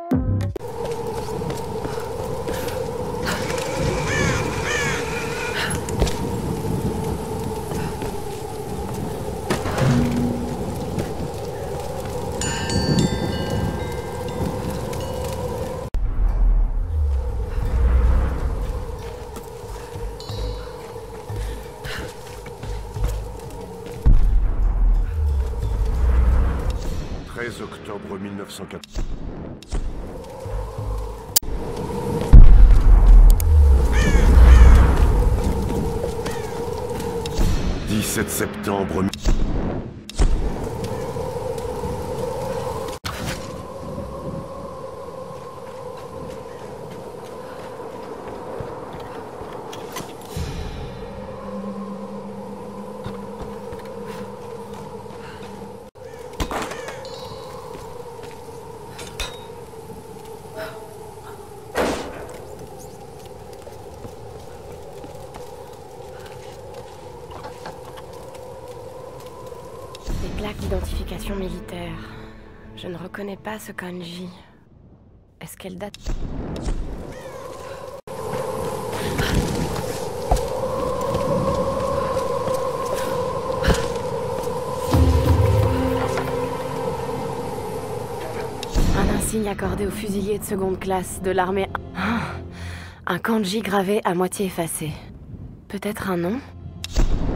Octobre 1904. 17 septembre. Plaque d'identification militaire. Je ne reconnais pas ce kanji. Est-ce qu'elle date? Un insigne accordé aux fusiliers de seconde classe de l'armée. Un kanji gravé à moitié effacé. Peut-être un nom?